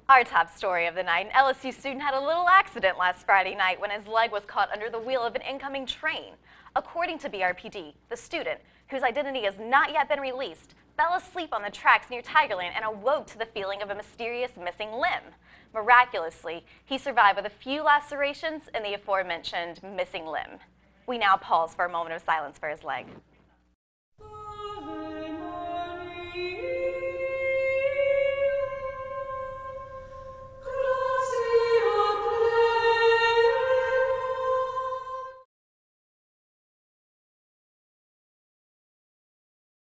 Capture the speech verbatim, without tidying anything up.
Our top story of the night, an L S U student had a little accident last Friday night when his leg was caught under the wheel of an incoming train. According to B R P D, the student, whose identity has not yet been released, fell asleep on the tracks near Tigerland and awoke to the feeling of a mysterious missing limb. Miraculously, he survived with a few lacerations and the aforementioned missing limb. We now pause for a moment of silence for his leg. Ave Maria.